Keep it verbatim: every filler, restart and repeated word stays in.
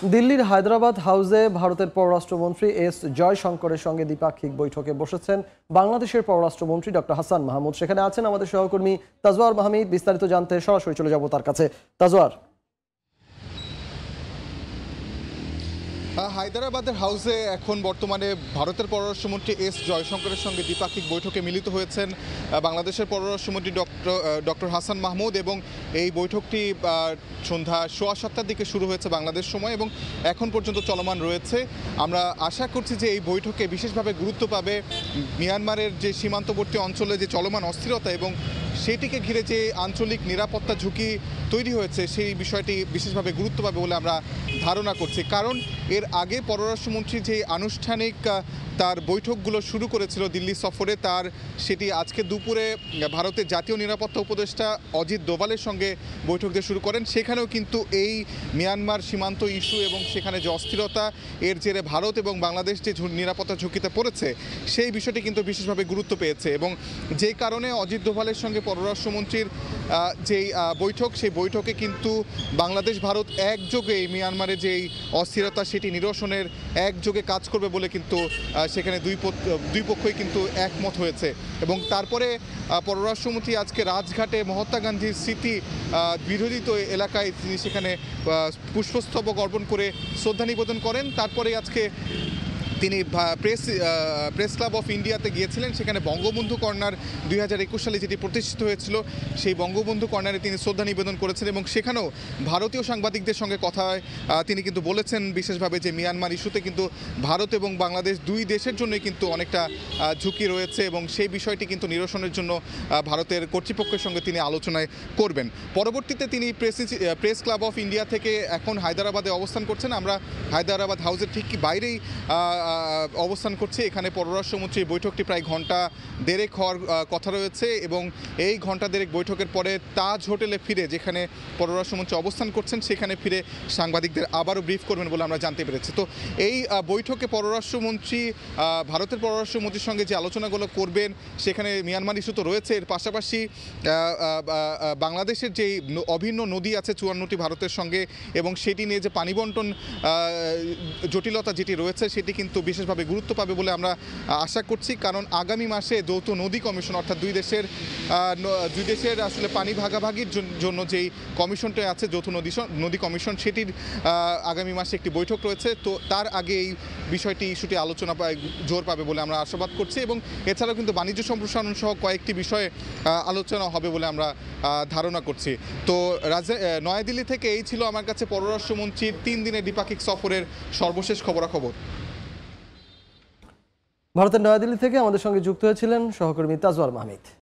দিল্লির হায়দ্রাবাদ হাউসে ভারতের পররাষ্ট্রমন্ত্রী এস জয়শঙ্করের সঙ্গে দ্বিপাক্ষিক বৈঠকে বসেছেন বাংলাদেশের পররাষ্ট্রমন্ত্রী ডক্টর হাসান মাহমুদ। সেখানে আছেন আমাদের সহকর্মী তাজওয়ার মাহমিদ। বিস্তারিত জানতে সরাসরি চলে যাব তার কাছে। তাজওয়ার, হায়দ্রাবাদের হাউসে এখন বর্তমানে ভারতের পররাষ্ট্রমন্ত্রী এস জয়শঙ্করের সঙ্গে দ্বিপাক্ষিক বৈঠকে মিলিত হয়েছেন বাংলাদেশের পররাষ্ট্রমন্ত্রী ডক্টর ডক্টর হাসান মাহমুদ এবং এই বৈঠকটি সন্ধ্যা সোয়া সাতটার দিকে শুরু হয়েছে বাংলাদেশ সময় এবং এখন পর্যন্ত চলমান রয়েছে। আমরা আশা করছি যে এই বৈঠকে বিশেষভাবে গুরুত্ব পাবে মিয়ানমারের যে সীমান্তবর্তী অঞ্চলে যে চলমান অস্থিরতা এবং সেটিকে ঘিরে যে আঞ্চলিক নিরাপত্তা ঝুঁকি তৈরি হয়েছে সেই বিষয়টি বিশেষভাবে গুরুত্ব পাবে বলে আমরা ধারণা করছি। কারণ এর আগে পররাষ্ট্রমন্ত্রী যে আনুষ্ঠানিক তার বৈঠকগুলো শুরু করেছিল দিল্লি সফরে, তার সেটি আজকে দুপুরে ভারতের জাতীয় নিরাপত্তা উপদেষ্টা অজিত দোভালের সঙ্গে বৈঠক দিয়ে শুরু করেন। সেখানেও কিন্তু এই মিয়ানমার সীমান্ত ইস্যু এবং সেখানে যে অস্থিরতা এর জেরে ভারত এবং বাংলাদেশ যে নিরাপত্তা ঝুঁকিতে পড়েছে সেই বিষয়টি কিন্তু বিশেষভাবে গুরুত্ব পেয়েছে এবং যে কারণে অজিত দোভালের সঙ্গে পররাষ্ট্রমন্ত্রীর যেই বৈঠক সেই বৈঠকে কিন্তু বাংলাদেশ ভারত একযোগে এই মিয়ানমারের যেই অস্থিরতা সেটি নিরসনের একযোগে কাজ করবে বলে কিন্তু সেখানে দুই দুই পক্ষই কিন্তু একমত হয়েছে। এবং তারপরে পররাষ্ট্রমন্ত্রী আজকে রাজঘাটে মহাত্মা গান্ধীর স্মৃতি বিরোধিত এলাকায় তিনি সেখানে পুষ্পস্তবক অর্পণ করে শ্রদ্ধা নিবেদন করেন। তারপরে আজকে তিনি প্রেস প্রেস ক্লাব অফ ইন্ডিয়াতে গিয়েছিলেন। সেখানে বঙ্গবন্ধু কর্নার দুই হাজার একুশ সালে যেটি প্রতিষ্ঠিত হয়েছিল সেই বঙ্গবন্ধু কর্নারে তিনি শ্রদ্ধা নিবেদন করেছেন এবং সেখানেও ভারতীয় সাংবাদিকদের সঙ্গে কথায় তিনি কিন্তু বলেছেন বিশেষভাবে যে মিয়ানমার ইস্যুতে কিন্তু ভারত এবং বাংলাদেশ দুই দেশের জন্যই কিন্তু অনেকটা ঝুঁকি রয়েছে এবং সেই বিষয়টি কিন্তু নিরসনের জন্য ভারতের কর্তৃপক্ষের সঙ্গে তিনি আলোচনায় করবেন। পরবর্তীতে তিনি press press club of India থেকে এখন হায়দ্রাবাদে অবস্থান করছেন। আমরা হায়দ্রাবাদ হাউসের ঠিক বাইরেই অবস্থান করছে। এখানে পররাষ্ট্রমন্ত্রীর বৈঠকটি প্রায় ঘন্টা দেড়েক হওয়ার কথা রয়েছে এবং এই ঘন্টা দেড়েক বৈঠকের পরে তাজ হোটেলে ফিরে, যেখানে পররাষ্ট্রমন্ত্রী অবস্থান করছেন, সেখানে ফিরে সাংবাদিকদের আবারও ব্রিফ করবেন বলে আমরা জানতে পেরেছি। তো এই বৈঠকে পররাষ্ট্রমন্ত্রী ভারতের পররাষ্ট্রমন্ত্রীর সঙ্গে যে আলোচনাগুলো করবেন সেখানে মিয়ানমার ইস্যু তো রয়েছে, এর পাশাপাশি বাংলাদেশের যেই অভিন্ন নদী আছে চুয়ান্নটি ভারতের সঙ্গে এবং সেটি নিয়ে যে পানি বন্টন জটিলতা যেটি রয়েছে সেটি কিন্তু বিশেষভাবে গুরুত্ব পাবে বলে আমরা আশা করছি। কারণ আগামী মাসে যৌথ নদী কমিশন অর্থাৎ দুই দেশের দুই দেশের আসলে পানি ভাগাভাগির জন্য যেই কমিশনটা আছে যৌথ নদী নদী কমিশন, সেটির আগামী মাসে একটি বৈঠক রয়েছে। তো তার আগে এই বিষয়টি ইস্যুটি আলোচনা জোর পাবে বলে আমরা আশাবাদ করছি এবং এছাড়াও কিন্তু বাণিজ্য সম্প্রসারণ সহ কয়েকটি বিষয়ে আলোচনা হবে বলে আমরা ধারণা করছি। তো নয়াদিল্লি থেকে এই ছিল আমার কাছে পররাষ্ট্রমন্ত্রীর তিন দিনের দ্বিপাক্ষিক সফরের সর্বশেষ খবরাখবর। ভারতের নয়াদিল্লি থেকে আমাদের সঙ্গে যুক্ত হয়েছিলেন সহকর্মী তাজওয়ার মাহমিদ।